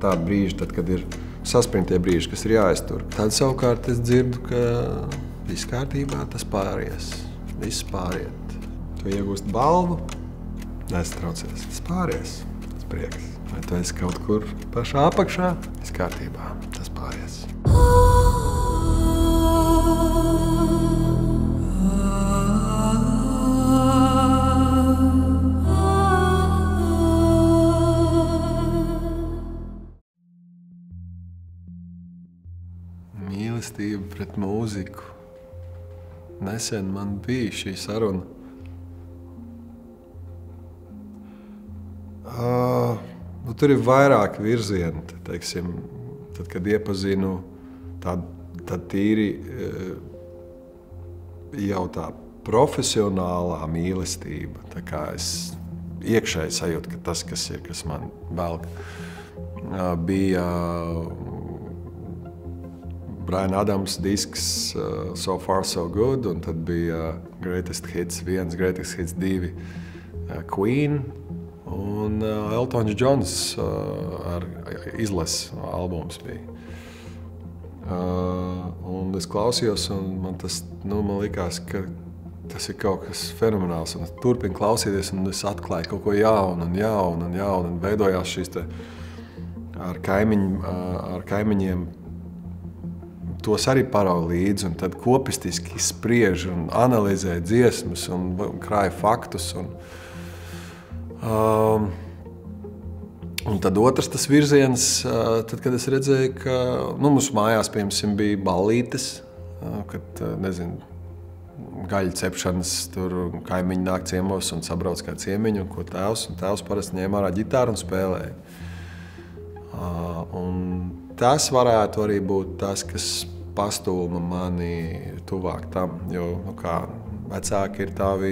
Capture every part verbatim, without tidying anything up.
tādi brīži, tad, kad ir saspringtie brīži, kas ir jāiztur. Tad savukārt es dzirdu, ka viss kārtībā, tas pāries, viss pāriet. Tu iegūst balvu, nesatraucies, tas pāries, tas prieks. Vai tu esi kaut kur pašā apakšā, viss kārtībā, tas pāries. Mīlestība pret mūziku. Nesen man bija šī saruna. Uh, nu, tur ir vairāki virzieni, teiksim, tad, kad iepazinu tādu, tādu tīri uh, jau tā profesionālā mīlestība. Tā kā es iekšēji sajūtu, ka tas, kas ir, kas man velk, uh, bija uh, Bryan Adams disks uh, So Far So Good, un tad bija uh, Greatest Hits viens, Greatest Hits divi, uh, Queen un uh, Eltons Johns uh, ar izlases albums bija. Uh, un es klausījos, un man tas, nu, man likās, ka tas ir kaut kas fenomenāls, un es turpinu klausīties, un es atklāju kaut ko jaunu un jaunu un jaunu, un veidojās šīs te ar kaimiņ, uh, ar kaimiņiem tos arī parauga līdzi, un tad kopistiski spriež un analizē dziesmas un krāja faktus. Un, um, un tad otrs tas virziens, uh, tad, kad es redzēju, ka nu, mums mājās, piemēram, bija ballītes, uh, kad, uh, nezinu, gaļu cepšanas, tur kaimiņi nāk ciemos un sabrauc kā ciemiņi, un ko tēvs, un tēvs parasti ņēma ārā ģitāru un spēlēja. Uh, un tas varētu arī būt tas, kas pastulma mani tuvāk tam, jo, nu kā, vecāki ir tavi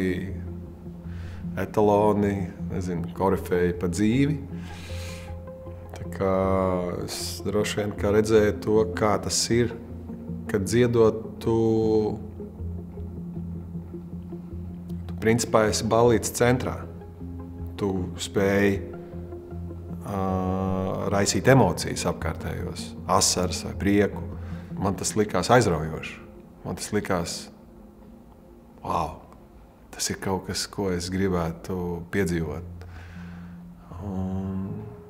etaloni, nezinu, korifeji pa dzīvi. Tā kā es droši vien kā redzēju to, kā tas ir, kad dziedot tu, tu principā esi ballītes centrā. Tu spēj uh, raisīt emocijas apkārtējos, asaras vai prieku. Man tas likās aizraujoši. Man tas likās, wow, tas ir kaut kas, ko es gribētu piedzīvot. Un,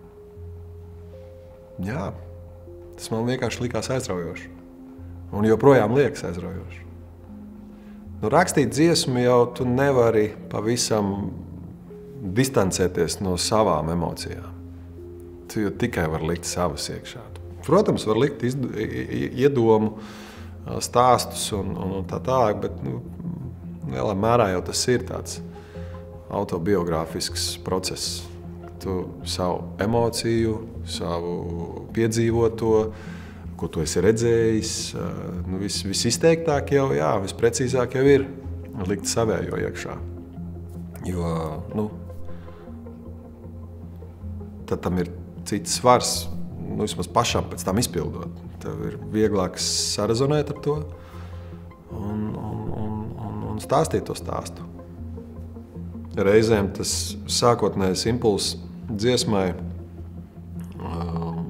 jā, tas man vienkārši likās aizraujoši. Un joprojām liekas aizraujoši. Nu, rakstīt dziesmu jau tu nevari pavisam distancēties no savām emocijām. Tu jau tikai var likt savas iekšā. Protams, var likt izd iedomu stāstus un, un, un tā tālāk, bet nu, lielā mērā jau tas ir tāds autobiogrāfisks process. Tu savu emociju, savu piedzīvoto, ko tu esi redzējis, nu, vis, visizteiktāk jau, jā, visprecīzāk jau ir likt savējo iekšā. Jo, nu, tad tam ir cits svars. Nu, vismaz pašam pēc tam izpildot. Tev ir vieglāk sarezonēt ar to un, un, un, un, un stāstīt to stāstu. Reizēm tas sākotnējais impulss dziesmai um,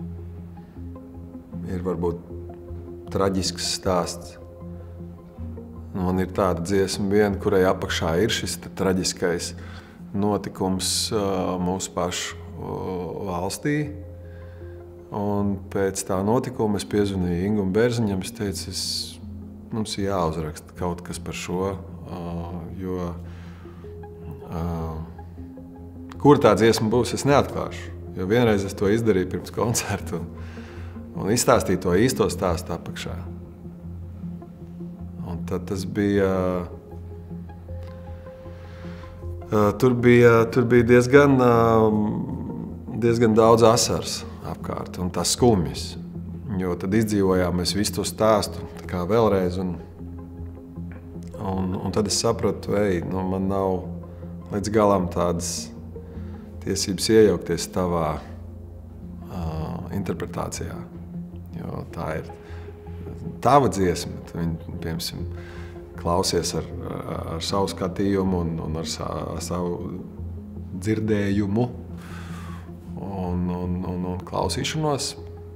ir varbūt traģisks stāsts. Man ir tāda dziesma viena, kurai apakšā ir šis traģiskais notikums uh, mūsu pašu uh, valstī. Un pēc tā notikuma es piezvanīju Ingum Bērziņam, es teicu, es, mums ir jāuzraksta kaut kas par šo, uh, jo uh, kur tā dziesma būs, es neatklāšu. Jo vienreiz es to izdarīju pirms koncertu un, un izstāstīju to īsto stāstu apakšā. Un tad tas bija, uh, tur bija, tur bija diezgan, uh, diezgan daudz asars apkārt un tās skumjas, jo tad izdzīvojām mēs visu to stāstu tā kā vēlreiz un, un, un tad es sapratu, ej, nu man nav līdz galam tādas tiesības iejaukties tavā uh, interpretācijā, jo tā ir tava dziesma, tu viņu, piemēram, klausies ar, ar savu skatījumu un, un ar, sa, ar savu dzirdējumu. Un, un, un, un klausīšanos.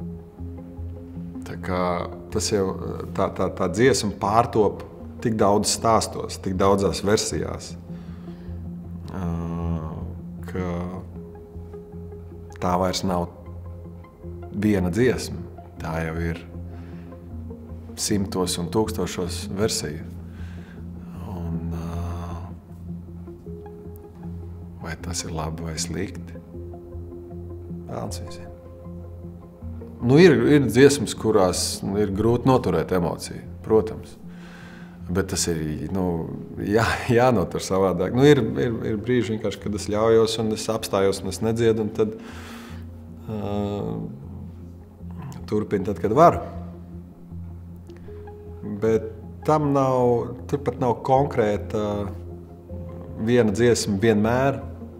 Tā kā tas jau, tā, tā, tā dziesma pārtop tik daudz stāstos, tik daudzās versijās, ka tā vairs nav viena dziesma. Tā jau ir simtos un tūkstošos versiju. Un, vai tas ir labi vai slikti? Vēlns visiem. Nu, ir, ir dziesmas, kurās ir grūti noturēt emociju, protams. Bet tas ir nu, jā, jānotur savādāk. Nu, ir, ir, ir brīži, vienkārši, kad es ļaujos un es apstājos un es nedziedu, un tad uh, turpinu tad, kad varu. Bet tam nav, tur pat nav konkrēta viena dziesma vienmēr.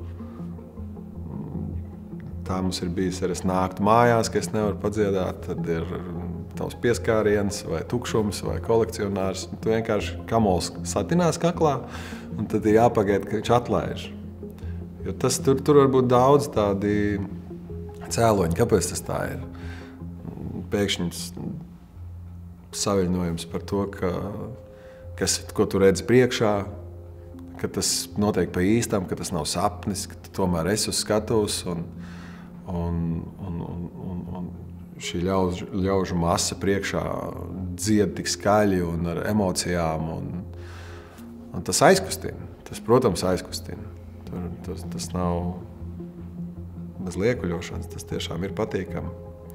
Tā mums ir bijis, arī es nāktu mājās, ka es nevaru padziedāt, tad ir tavs pieskāriens vai tukšums vai kolekcionārs. Tu vienkārši kamols satinās kaklā, un tad ir jāpagaida, ka viņš atlaiž. Jo tas, tur, tur var būt daudz tādi cēloņi, kāpēc tas tā ir. Pēkšņi saviļņojums par to, ka, kas, ko tu redzi priekšā, ka tas notiek pa īstam, ka tas nav sapnis, ka tu tomēr esi uz skatuves, un Un, un, un, un, un šī ļauž, ļaužu masa priekšā dzied tik skaļi un ar emocijām. Un, un tas aizkustina. Tas, protams, aizkustina. Tur, tas, tas nav bez liekuļošanas. Tas tiešām ir patīkami.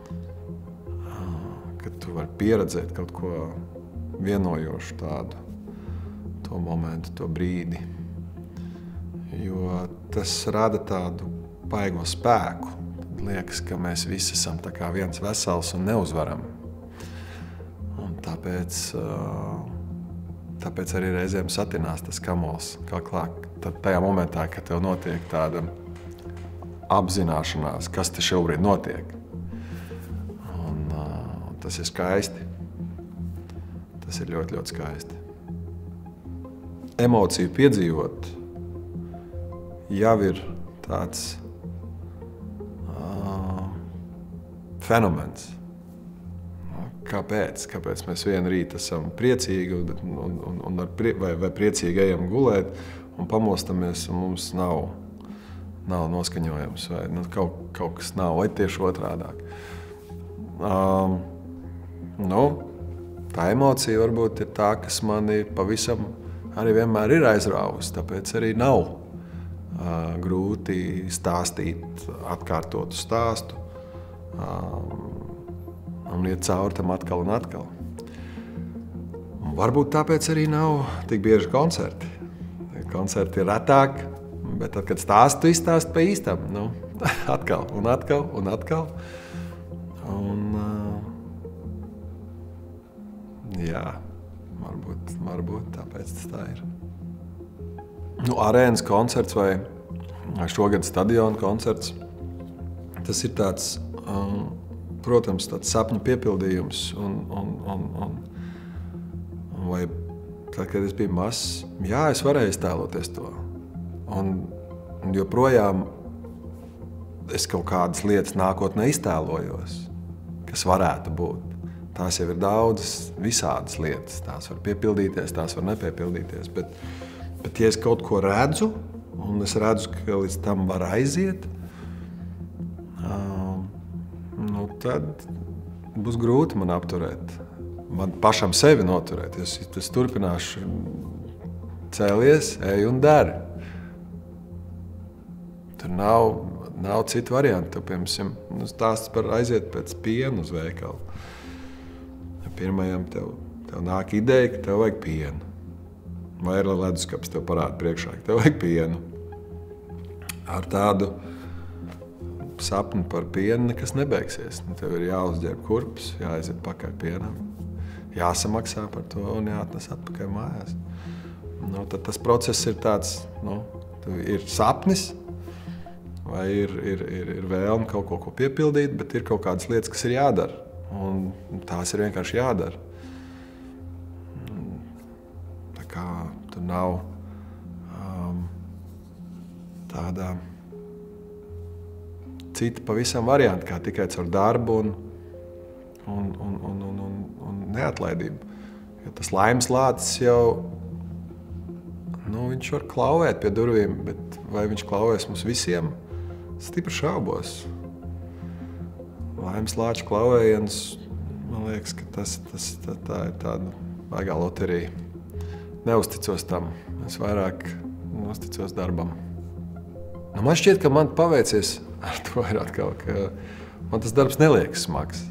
Kad tu vari pieredzēt kaut ko vienojošu tādu, to momentu, to brīdi. Jo tas rada tādu baigo spēku. Liekas, ka mēs visi esam tā kā viens vesels un neuzvaram. Un tāpēc, tāpēc arī reizēm satinās tas kamols kaklā. Tad tajā momentā, kad tev notiek tāda apzināšanās, kas te šobrīd notiek. Un, un tas ir skaisti. Tas ir ļoti, ļoti skaisti. Emociju piedzīvot jau ir tāds fenomens. Kāpēc? Kāpēc mēs vienu rītu esam priecīgi un, un, un ar prie, vai, vai priecīgi ejam gulēt un pamostamies, un mums nav, nav noskaņojums vai nu, kaut, kaut kas nav, vai tieši otrādāk. Um, nu, tā emocija varbūt ir tā, kas mani pavisam arī vienmēr ir aizrāvusi, tāpēc arī nav uh, grūti stāstīt atkārtotu stāstu. Um, un iet cauri tam atkal un atkal. Un varbūt tāpēc arī nav tik bieži koncerti. Koncerti ir retāk, bet tad, kad stāstu izstāst pa īstam, nu, atkal un atkal un atkal. Un, uh, jā, varbūt, varbūt tāpēc tas tā ir. Nu, arēnas koncerts vai, vai šogad stadiona koncerts, tas ir tāds, Um, protams, tāds sapņu piepildījums, un, un, un, un, un vai tad, kad es biju mazs, jā, es varēju iztēloties to. Un, un joprojām es kaut kādas lietas nākotnē iztēlojos, kas varētu būt. Tās jau ir daudzas, visādas lietas. Tās var piepildīties, tās var nepiepildīties. Bet, bet ja es kaut ko redzu, un es redzu, ka līdz tam var aiziet, nu, tad būs grūti man apturēt. Man pašam sevi noturēt. Es, es turpināšu cēlies, ej un dari. Tur nav, nav citu variantu. Piemēram, nu, stāsts par aiziet pēc pienu uz veikalu. Pirmajam tev, tev nāk ideja, ka tev vajag pienu. Vai ir leduskapis tev parāda priekšā, ka tev vajag pienu. Ar tādu sapni par pienu nekas nebeigsies. Tev ir jāuzģērb kurpes, jāaiziet pakaļ pienam, jāsamaksā par to un jāatnes atpakaļ mājās. Nu, tad tas process ir tāds, nu, ir sapnis vai ir, ir, ir, ir vēlme kaut ko, ko piepildīt, bet ir kaut kādas lietas, kas ir jādara. Un tās ir vienkārši jādara. Tā kā tur nav um, tādā citi pavisam varianti, kā tikai caur darbu un, un, un, un, un, un, un neatlaidību. Jo tas laimes lācis jau, nu, viņš var klauvēt pie durvīm, bet vai viņš klauvēs mums visiem? Stipri šaubos. Laimes lāča klauvējiens, man liekas, ka tas, tas, tā, tā ir tāda baigā loterija. Neuzticos tam, es vairāk uzticos darbam. Nu, man šķiet, ka man paveicies ar to ir atkal, ka man tas darbs neliekas smags.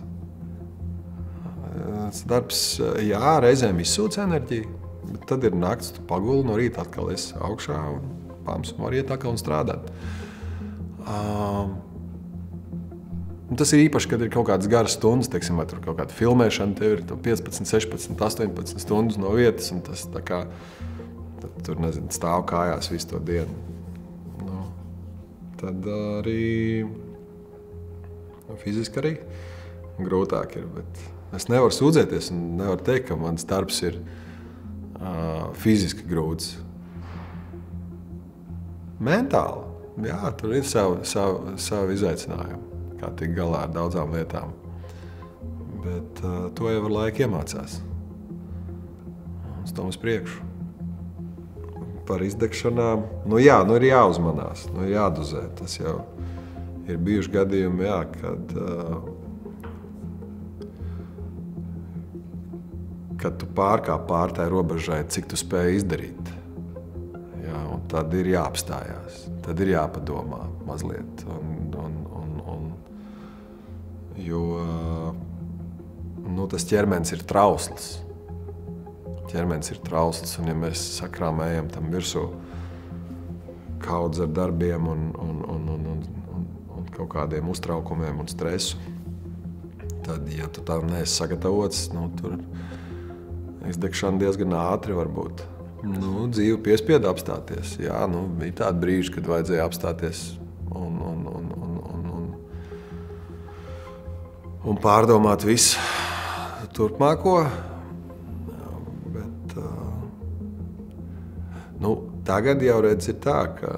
Tas darbs, jā, reizēm izsūc enerģiju, bet tad ir nakts, tu paguli no rīta atkal esi augšā un pams, var iet atkal un strādāt. Um, Tas ir īpaši, kad ir kaut kādas garas stundas, teiksim, vai tur kaut kāda filmēšana, tev ir piecpadsmit, sešpadsmit, astoņpadsmit stundas no vietas, un tas tā kā, tur, nezinu, stāv kājās visu to dienu. Nu, tad arī, nu, fiziski arī grūtāk ir, bet es nevaru sūdzēties un nevaru teikt, ka mans darbs ir uh, fiziski grūts. Mentāli, jā, tur ir savu, savu, savu izaicinājumu. Kā tik galā ar daudzām lietām. Bet uh, to jau ar laiku iemācās. Uz tom uz priekšu. Par izdegšanām, nu jā, nu ir jāuzmanās, nu ir jādozē. Tas jau ir bijuši gadījumi, jā, kad, uh, kad tu pārkāp pār tai robežai, cik tu spēj izdarīt. Jā, un tad ir jāapstājās, tad ir jāpadomā mazliet. Un, un, un, un, jo nu, tas ķermenis ir trausls. Ķermenis ir trausls, un ja mēs sakrāmējam tam virsū kaudz ar darbiem un, un, un, un, un, un, un kaut kādiem uztraukumiem un stresu, tad, ja tu tam neesi sagatavots, nu, tur izdegšana diezgan ātri var būt. Nu, dzīve piespieda apstāties. Jā, nu, bija tādi brīži, kad vajadzēja apstāties un, un, un, un, un, un, un pārdomāt visu turpmāko. Bet, nu, tagad jau redz ir tā, ka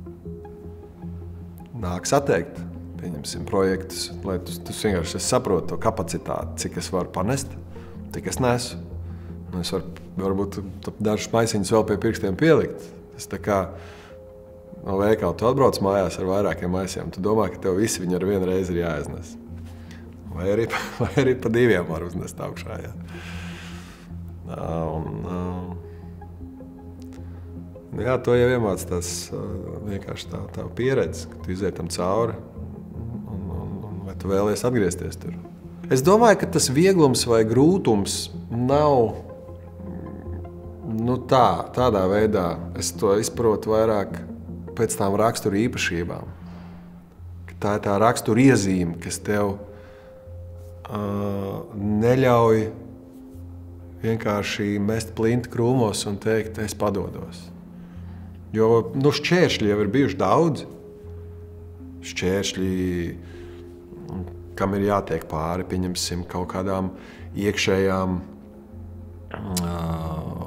nāks atteikt, pieņemsim projektus, lai tu, tu vienkārši saproti to kapacitāti, cik es varu panest, cik es nesu. Nu, es varu, varbūt dažus maisiņus vēl pie pirkstiem pielikt. Tas tā kā no veikala tu atbrauc mājās ar vairākiem maisiem, tu domā, ka tev visi viņi ar vienu reizi ir jāiznes. Vai arī, vai arī pa diviem var uznest augšā. Jā. Un, jā, to jau iemāc tas vienkārši tā, tā pieredze, ka tu iziet tam cauri un, un, un vai tu vēlies atgriezties tur. Es domāju, ka tas vieglums vai grūtums nav nu tā, tādā veidā. Es to izprotu vairāk pēc tām rakstura īpašībām. Ka tā ir tā rakstura iezīme, kas tev uh, neļauj vienkārši mest plinti krūmos un teikt, es padodos. Jo nu, šķēršļi jau ir bijuši daudz. Šķēršļi, kam ir jātiek pāri, pieņemsim kaut kādām iekšējām uh,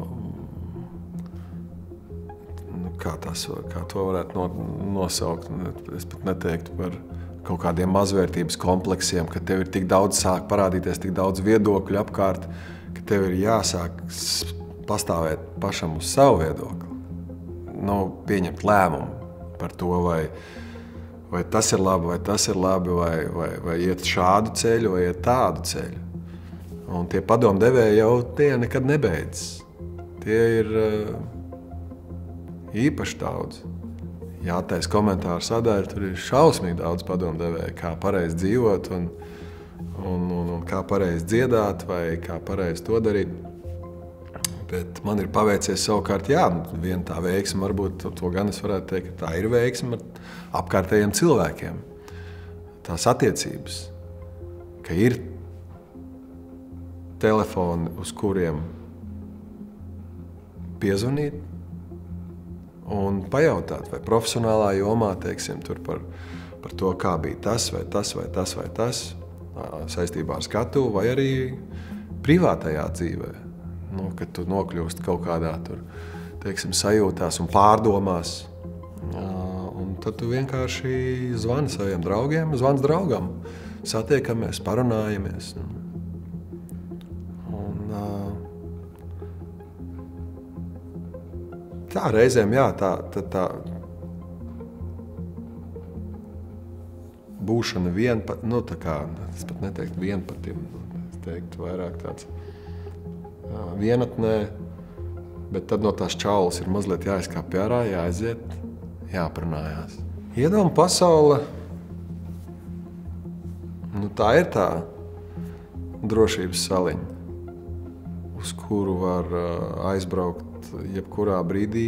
Kā, tas, kā to varētu no, nosaukt. Es pat neteiktu par kaut kādiem mazvērtības kompleksiem, ka tev ir tik daudz sāk parādīties, tik daudz viedokļu apkārt, ka tev ir jāsāk pastāvēt pašam uz savu viedokli. Nu, pieņemt lēmumu par to, vai, vai tas ir labi, vai tas ir labi, vai, vai, vai iet šādu ceļu, vai iet tādu ceļu. Un tie padomdevēji jau tie nekad nebeidzas. Tie ir īpaši daudz. Jātais komentāru sadaļa, tur ir šausmīgi daudz padomdevēju, kā pareizi dzīvot un, un, un, un kā pareizi dziedāt vai kā pareizi to darīt. Bet man ir paveicies savukārt, jā, viena tā veiksme, varbūt to gan es varētu teikt, ka tā ir veiksme ar apkārtējiem cilvēkiem. Tās attiecības, ka ir telefoni, uz kuriem piezvanīt, un pajautāt, vai profesionālā jomā, teiksim, tur par, par to, kā bija tas, vai tas, vai tas, vai tas, saistībā ar skatu, vai arī privātajā dzīvē. Nu, kad tu nokļūst kaut kādā tur, teiksim, sajūtās un pārdomās, Un tad tu vienkārši zvani saviem draugiem, zvans draugam, satiekamies, parunājamies. Un, tā reizēm, jā, tā, tā, tā būšana vienpat, nu tā kā, es pat neteiktu vienpatim, es teiktu vairāk tāds jā, vienatnē, bet tad no tās čaulas ir mazliet jāizkāpj ārā, jāaiziet, jāparunājās. Iedomu pasaule, nu tā ir tā drošības saliņa, uz kuru var aizbraukt jebkurā brīdī,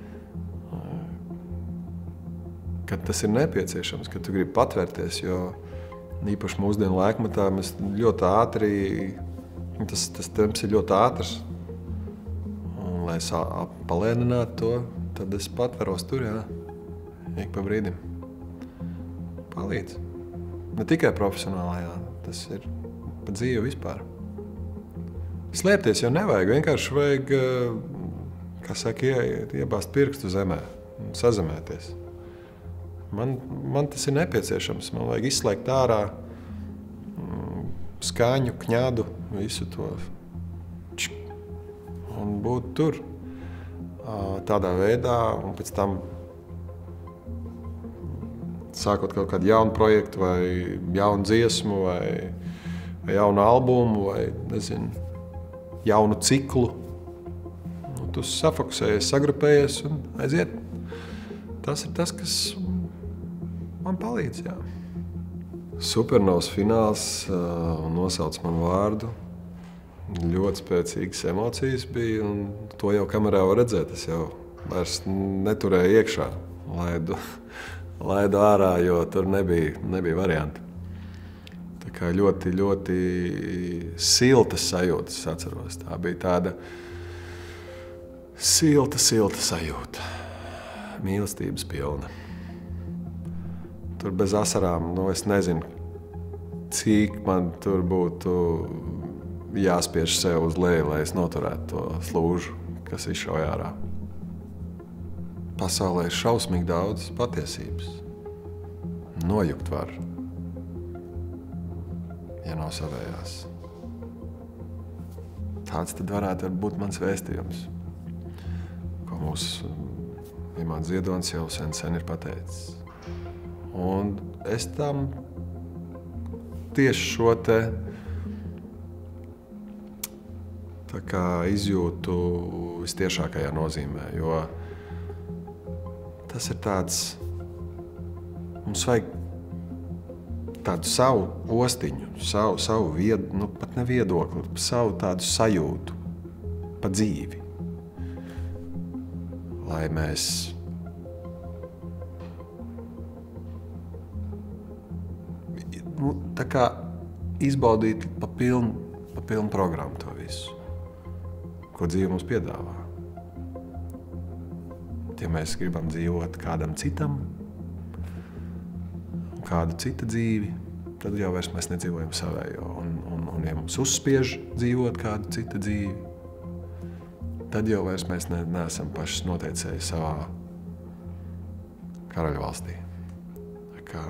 kad tas ir nepieciešams, kad tu gribi patvērties, jo īpaši mūsdienu laikmatā mēs ļoti ātri, tas, tas temps ir ļoti ātrs. Un, lai es palēninātu to, tad es patveros tur, jā, ik pa brīdim. Palīdz. Ne tikai profesionālajā, tas ir pa dzīvi vispār. Slēpties jau nevajag, vienkārši vajag, kā saka, ie, iebāzt pirkstu zemē, sazemēties. Man, man tas ir nepieciešams. Man vajag izslēgt ārā skaņu, kņādu, visu to un būt tur tādā veidā, un pēc tam sākot kaut kādu jaunu projektu vai jaunu dziesmu vai, vai jaunu albumu vai, nezinu, jaunu ciklu. Un tu safokusējies, sagrupējies un aiziet. Tas ir tas, kas man palīdz, jā. Supernovas fināls uh, nosauc manu vārdu. Ļoti spēcīgas emocijas bija, un to jau kamerā var redzēt. Es jau vairs neturēju iekšā, laidu, laidu ārā, jo tur nebija, nebija varianti. Tā kā ļoti, ļoti siltas sajūtas, es atceros. Tā bija tāda silta, silta sajūta. Mīlestības pilna. Tur bez asarām, nu es nezinu, cik man tur būtu jāspiež sev uz leju, lai es noturētu to slūžu, kas izšauj ārā. Pasaulē ir šausmīgi daudz patiesības. Nojukt var, ja nav savējās. Tāds tad varētu būt mans vēstījums, ko mūsu Imants Ziedonis jau sen, sen ir pateicis. Un es tam tieši šo te tā kā izjūtu vistiešākajā nozīmē, jo tas ir tāds, mums vajag tādu savu ostiņu, savu, savu vied, nu pat ne viedokli, savu tādu sajūtu pa dzīvi, lai mēs nu, tā kā izbaudīt pa pilnu, pa pilnu programmu to visu, ko dzīve mums piedāvā. Ja mēs gribam dzīvot kādam citam, kādu citu dzīvi, tad jau vairs mēs nedzīvojam savējo. Un, un, un ja mums uzspiež dzīvot kādu citu dzīvi, tad jau vairs mēs ne, neesam pašas noteicēji savā karaļvalstī. Tā kā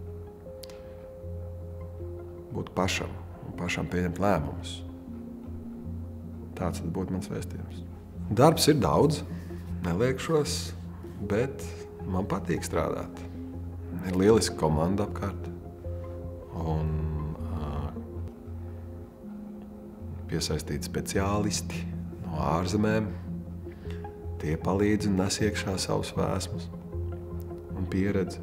būt pašam un pašam pieņemt lēmumus. Tāds tad būtu mans vēstījums. Darbs ir daudz, neliekšos, bet man patīk strādāt. Ir lieliska komanda apkārt un uh, piesaistīti speciālisti no ārzemēm. Tie palīdz un nes iekšā savus vēsmus un pieredzi.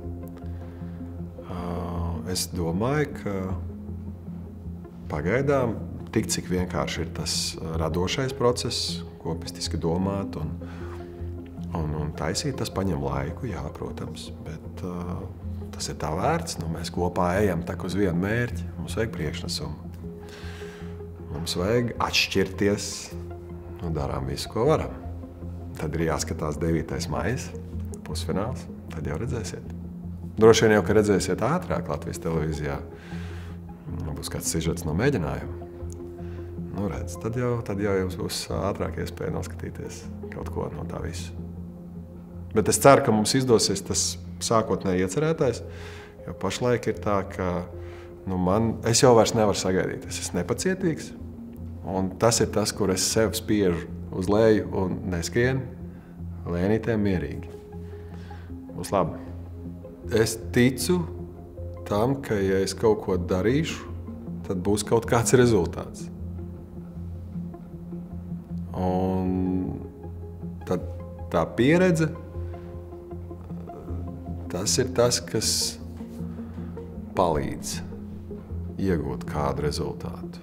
Uh, es domāju, ka pagaidām tik, cik vienkārši ir tas radošais process, kopistiski domāt un, un, un taisīt, tas paņem laiku, jā, protams, bet uh, tas ir tā vērts, nu, mēs kopā ejam tak uz vienu mērķi, mums vajag priekšnesumu. Mums vajag atšķirties, nu, darām visu, ko varam. Tad ir jāskatās devītais maijs, pusfināls, tad jau redzēsiet. Droši vien jau, ka redzēsiet ātrāk Latvijas televīzijā. Būs kāds sižets no mēģinājuma. Nu, redz, tad jau, tad jau jums būs ātrāk iespēja noskatīties kaut ko no tā visu. Bet es ceru, ka mums izdosies tas sākotnēji iecerētais, jo pašlaik ir tā, ka nu, man, es jau vairs nevaru sagaidīt, es esmu nepacietīgs, un tas ir tas, kur es sev spiežu uz leju un neskrienu, lēnītēm mierīgi. Būs labi. Es ticu tam, ka ja es kaut ko darīšu, tad būs kaut kāds rezultāts. Un tad tā pieredze, tas ir tas, kas palīdz iegūt kādu rezultātu.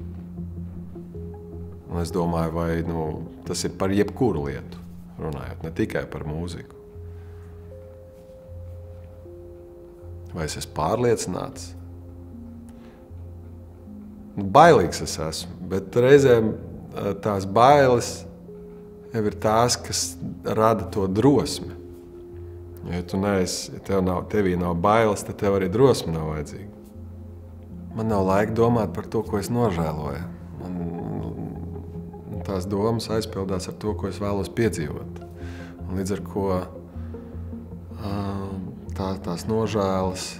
Un es domāju, vai nu, tas ir par jebkuru lietu, runājot, ne tikai par mūziku. Vai es esmu pārliecināts? Nu, bailīgs es esmu, bet reizēm tās bailes jau ir tās, kas rada to drosmi. Ja tu neesi, ja tev nav, tevī nav bailes, tad tev arī drosme nav vajadzīga. Man nav laika domāt par to, ko es nožēloju. Man tās domas aizpildās ar to, ko es vēlos piedzīvot. Un līdz ar ko tā, tās nožēlas,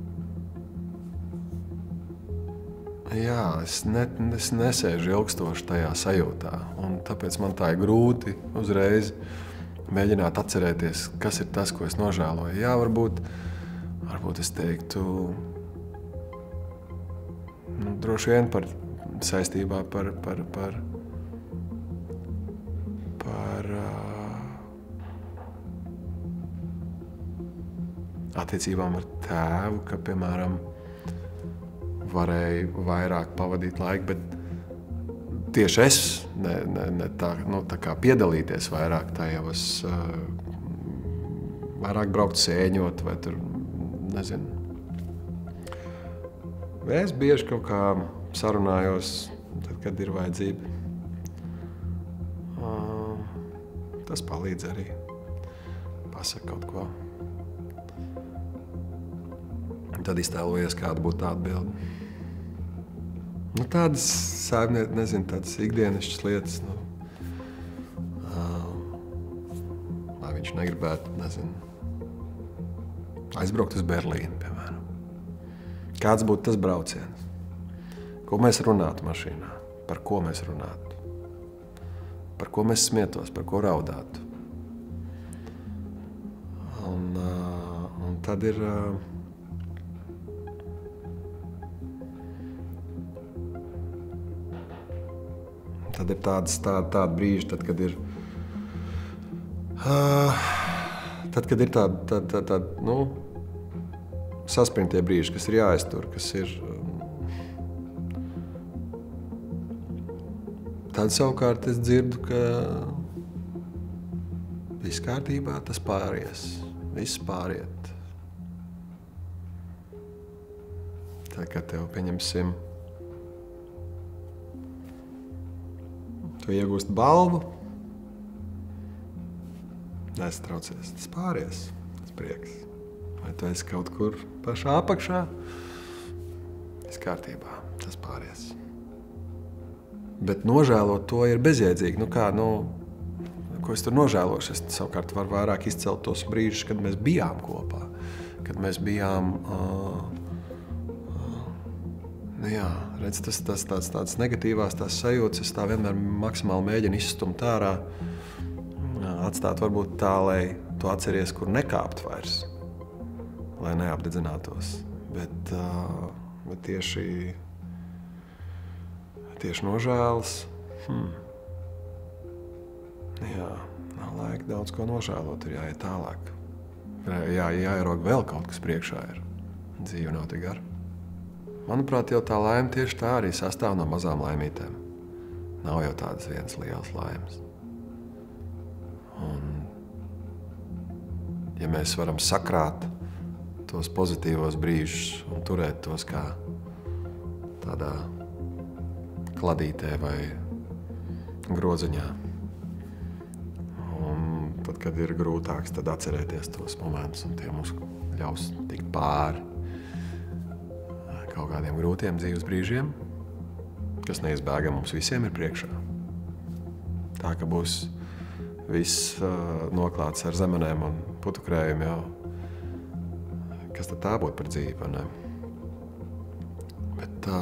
jā, es, ne, es nesēžu ilgstoši tajā sajūtā. Un tāpēc man tā ir grūti uzreiz mēģināt atcerēties, kas ir tas, ko es nožēloju. Jā, varbūt, varbūt es teiktu, nu, droši vien par saistībā par, par, par, par uh, attiecībām ar tēvu, ka, piemēram, varēju vairāk pavadīt laiku, bet tieši es ne, ne, ne tā, nu, tā kā piedalīties vairāk tajos, uh, vairāk braukt sēņot vai tur, nezinu. Es bieži kaut kā sarunājos, tad, kad ir vajadzība. Uh, tas palīdz arī. Pasaka kaut ko. Tad iztēlojies, kāda būtu tā atbilde. Nu, tādas saimniet, nezinu, tādas ikdienišķas lietas, nu, lai viņš negribētu, nezinu, aizbraukt uz Berlīnu, piemēram. Kāds būtu tas brauciens? Ko mēs runātu mašīnā? Par ko mēs runātu? Par ko mēs smietos? Par ko raudātu? Un, un tad ir... Tad ir tādas, tāda, tāda brīža, tad, kad ir, uh, tad, kad ir tāda, tāda, tāda, tāda nu, saspringtie brīži, kas ir jāaiztur, kas ir... Tad savukārt es dzirdu, ka viss kārtībā, tas pāries, viss pāriet. Tad, kad tev pieņemsim, tu iegūst balvu, nesatraucies, tas pāries, tas prieks. Vai tu esi kaut kur pašā apakšā, viss kārtībā, tas pāries. Bet nožēlot to ir bezjēdzīgi. Nu kā, nu, ko es tur nožēlošu? Es savukārt varu vairāk izcelt tos brīžus, kad mēs bijām kopā, kad mēs bijām... Uh, Nu jā, redz, tas, tas tāds, tāds negatīvās tās sajūtas, es tā vienmēr maksimāli mēģinu izstumt ārā, atstāt varbūt tā, lai tu atceries, kur nekāpt vairs, lai neapdedzinātos. Bet, bet tieši, tieši nožēlas, hmm. jā, nav laika daudz ko nožēlot, ir jāiet tālāk. Jā, jāierog vēl kaut kas priekšā ir, dzīve nav tik gara. Manuprāt, jau tā laime tieši tā arī sastāv no mazām laimītēm. Nav jau tādas vienas lielas laimes. Un, ja mēs varam sakrāt tos pozitīvos brīžus un turēt tos kā tādā kladītē vai groziņā, un tad, kad ir grūtāks, tad atcerēties tos momentus, un tie mums ļaus tikt pāri kaut kādiem grūtiem dzīves brīžiem, kas neizbēgami mums visiem ir priekšā. Tā, ka būs viss uh, noklāts ar zemenēm un putukrējiem jau kas tad tā būtu par dzīvi, vai ne? Bet tā...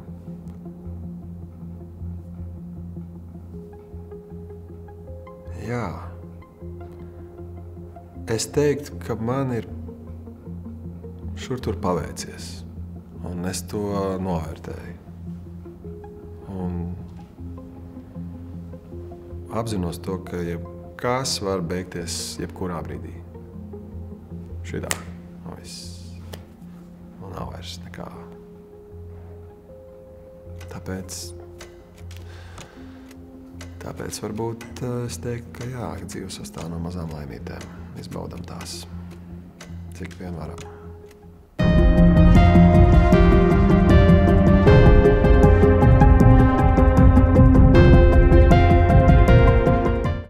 Jā. Es teiktu, ka man ir šur tur paveicies, un es to novērtēju. Un apzinos to, ka jebkas var beigties jebkurā brīdī. Šitā. Nu viss. Un nav vairs nekā. Tāpēc... Tāpēc varbūt es teiktu, ka jā, dzīve sastāv no mazām laimītēm. Izbaudam tās, cik vien varam.